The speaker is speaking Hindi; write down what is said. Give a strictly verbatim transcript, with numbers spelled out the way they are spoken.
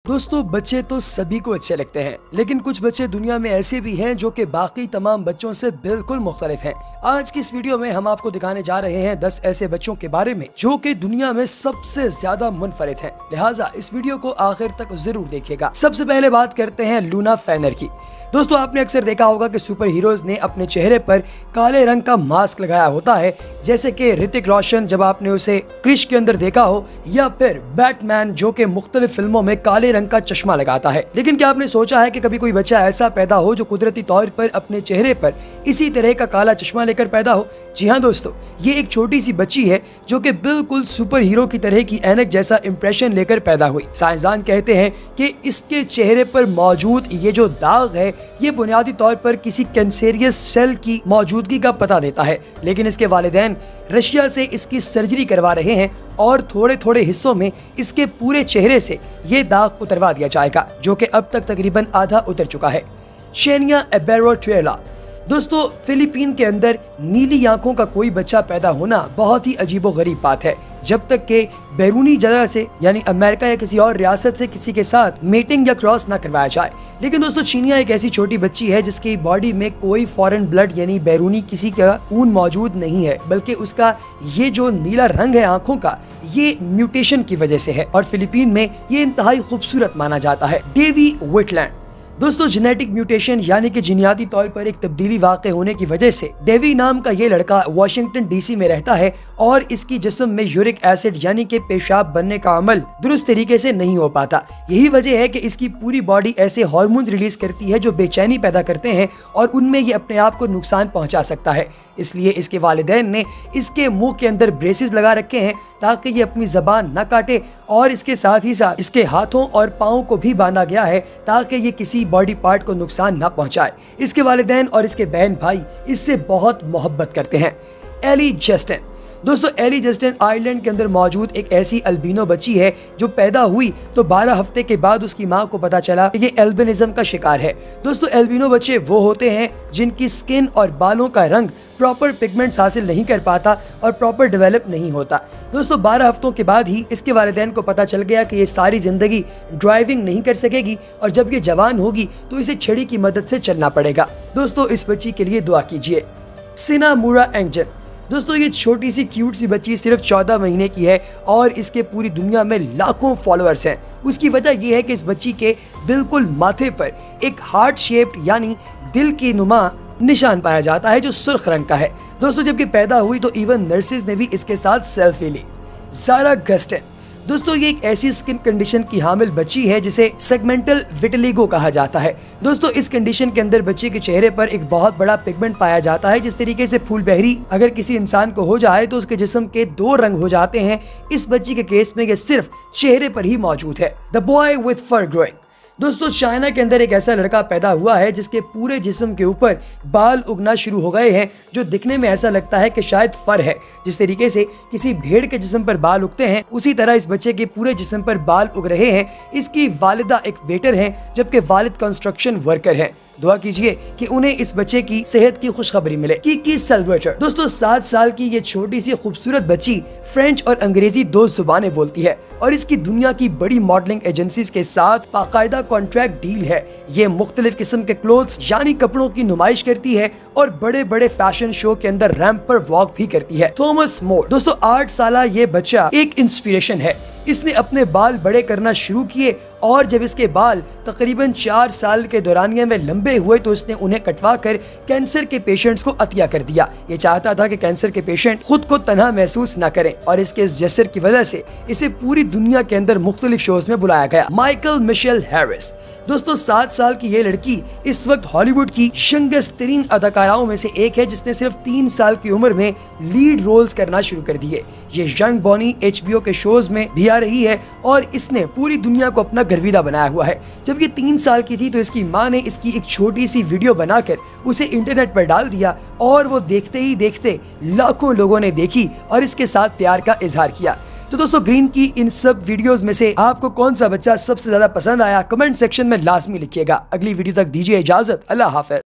दोस्तों बच्चे तो सभी को अच्छे लगते हैं, लेकिन कुछ बच्चे दुनिया में ऐसे भी हैं जो कि बाकी तमाम बच्चों से बिल्कुल मुख्तलिफ हैं। आज की इस वीडियो में हम आपको दिखाने जा रहे हैं दस ऐसे बच्चों के बारे में जो कि दुनिया में सबसे ज्यादा मुनफरिद हैं। लिहाजा इस वीडियो को आखिर तक जरूर देखिएगा। सबसे पहले बात करते हैं लूना फेनर की। दोस्तों आपने अक्सर देखा होगा कि सुपर हीरोज ने अपने चेहरे पर काले रंग का मास्क लगाया होता है, जैसे कि ऋतिक रोशन जब आपने उसे क्रिश के अंदर देखा हो, या फिर बैटमैन जो कि मुख्तलिफ फिल्मों में काले रंग का चश्मा लगाता है। लेकिन क्या आपने सोचा है कि कभी कोई बच्चा ऐसा पैदा हो जो कुदरती तौर पर अपने चेहरे पर इसी तरह का काला चश्मा लेकर पैदा हो? जी हाँ दोस्तों, ये एक छोटी सी बच्ची है जो कि बिल्कुल सुपर हीरो की तरह की ऐनक जैसा इंप्रेशन लेकर पैदा हुई। साइंसदान कहते हैं कि इसके चेहरे पर मौजूद ये जो दाग है ये बुनियादी तौर पर किसी कैंसेरियस सेल की मौजूदगी का पता देता है, लेकिन इसके वालिदैन रशिया से इसकी सर्जरी करवा रहे हैं और थोड़े थोड़े हिस्सों में इसके पूरे चेहरे से ये दाग उतरवा दिया जाएगा, जो कि अब तक तकरीबन आधा उतर चुका है। शेनिया एबेरोट्रेला। दोस्तों फिलीपीन के अंदर नीली आंखों का कोई बच्चा पैदा होना बहुत ही अजीबोगरीब बात है, जब तक कि बैरूनी जगह से यानी अमेरिका या किसी और रियासत से किसी के साथ मीटिंग या क्रॉस ना करवाया जाए। लेकिन दोस्तों चीनिया एक ऐसी छोटी बच्ची है जिसकी बॉडी में कोई फॉरेन ब्लड यानी बैरूनी किसी का खून मौजूद नहीं है, बल्कि उसका ये जो नीला रंग है आंखों का ये म्यूटेशन की वजह से है और फिलीपीन में ये इंतहाई खूबसूरत माना जाता है। Davy Witland. दोस्तों जेनेटिक म्यूटेशन यानी कि जीनियाती तौर पर एक तब्दीली वाक़े होने की वजह से डेवी नाम का ये लड़का वाशिंगटन डीसी में रहता है और इसकी जिस्म में यूरिक एसिड यानी कि पेशाब बनने का अमल दुरुस्त तरीके से नहीं हो पाता। यही वजह है कि इसकी पूरी बॉडी ऐसे हार्मोन्स रिलीज करती है जो बेचैनी पैदा करते हैं और उनमें ये अपने आप को नुकसान पहुंचा सकता है। इसलिए इसके वालिदैन ने इसके मुंह के अंदर ब्रेसेस लगा रखे हैं ताकि ये अपनी जबान न काटे, और इसके साथ ही साथ इसके हाथों और पाँव को भी बांधा गया है ताकि ये किसी बॉडी पार्ट को नुकसान न पहुंचाए। इसके वालिदैन और इसके बहन भाई इससे बहुत मोहब्बत करते हैं। Ellie Justin. दोस्तों एली जस्टिन आयरलैंड के अंदर मौजूद एक ऐसी अल्बिनो बच्ची है जो पैदा हुई तो बारह हफ्ते के बाद उसकी माँ को पता चला कि ये एल्बिनिज्म का शिकार है। दोस्तों एल्बिनो बच्चे वो होते हैं जिनकी स्किन और बालों का रंग प्रॉपर पिगमेंट्स हासिल नहीं कर पाता और प्रॉपर डेवलप नहीं होता। दोस्तों बारह हफ्तों के बाद ही इसके वालिदैन को पता चल गया कि ये सारी जिंदगी ड्राइविंग नहीं कर सकेगी और जब ये जवान होगी तो इसे छड़ी की मदद से चलना पड़ेगा। दोस्तों इस बच्ची के लिए दुआ कीजिए। सिनामुरा एंजन। दोस्तों ये छोटी सी क्यूट सी बच्ची सिर्फ चौदह महीने की है और इसके पूरी दुनिया में लाखों फॉलोअर्स हैं। उसकी वजह यह है कि इस बच्ची के बिल्कुल माथे पर एक हार्ट शेप्ड यानी दिल की नुमा निशान पाया जाता है जो सुर्ख रंग का है। दोस्तों जब ये पैदा हुई तो इवन नर्सेज ने भी इसके साथ सेल्फी ली। ज़ारा गस्टिन। दोस्तों ये एक ऐसी स्किन कंडीशन की हामिल बच्ची है जिसे सेगमेंटल विटिलिगो कहा जाता है। दोस्तों इस कंडीशन के अंदर बच्चे के चेहरे पर एक बहुत बड़ा पिगमेंट पाया जाता है। जिस तरीके से फूल बहरी अगर किसी इंसान को हो जाए तो उसके जिस्म के दो रंग हो जाते हैं, इस बच्ची के केस में ये सिर्फ चेहरे पर ही मौजूद है। The boy with fur growing. दोस्तों चाइना के अंदर एक ऐसा लड़का पैदा हुआ है जिसके पूरे जिस्म के ऊपर बाल उगना शुरू हो गए हैं जो दिखने में ऐसा लगता है कि शायद फर है। जिस तरीके से किसी भेड़ के जिस्म पर बाल उगते हैं उसी तरह इस बच्चे के पूरे जिस्म पर बाल उग रहे हैं। इसकी वालिदा एक वेटर हैं जबकि वालिद कंस्ट्रक्शन वर्कर हैं। दुआ कीजिए कि उन्हें इस बच्चे की सेहत की खुशखबरी मिले। कीकी सल्वर्टर। दोस्तों सात साल की ये छोटी सी खूबसूरत बच्ची फ्रेंच और अंग्रेजी दो जुबानें बोलती है और इसकी दुनिया की बड़ी मॉडलिंग एजेंसीज के साथ बाकायदा कॉन्ट्रैक्ट डील है। ये मुख्तलिफ किस्म के क्लोथ्स यानी कपड़ों की नुमाइश करती है और बड़े बड़े फैशन शो के अंदर रैंप पर वॉक भी करती है। Thomas Moore. दोस्तों आठ साल ये बच्चा एक इंस्पिरेशन है। इसने अपने बाल बड़े करना शुरू किए और जब इसके बाल तकरीबन चार साल के दौरानिया में लंबे हुए तो इसने उन्हें कटवा कर कैंसर के पेशेंट्स को अतिया कर दिया। ये चाहता था कि कैंसर के पेशेंट खुद को तन्हा महसूस न करें और इसके इस जेस्चर की वजह से इसे पूरी दुनिया के अंदर मुख्तलिफ शोज में बुलाया गया। Michael Mitchell Harris. दोस्तों सात साल की ये लड़की इस वक्त हॉलीवुड की यंगेस्ट तरीन अदाकाराओं में से एक है जिसने सिर्फ तीन साल की उम्र में लीड रोल्स करना शुरू कर दिए। ये young Bonnie H B O के शोज में भी आ रही है और इसने पूरी दुनिया को अपना गर्विदा बनाया हुआ है। जब ये तीन साल की थी तो इसकी माँ ने इसकी एक छोटी सी वीडियो बनाकर उसे इंटरनेट पर डाल दिया और वो देखते ही देखते लाखों लोगों ने देखी और इसके साथ प्यार का इजहार किया। तो दोस्तों ग्रीन की इन सब वीडियोस में से आपको कौन सा बच्चा सबसे ज्यादा पसंद आया कमेंट सेक्शन में लाजमी लिखिएगा। अगली वीडियो तक दीजिए इजाजत। अल्लाह हाफ़िज़।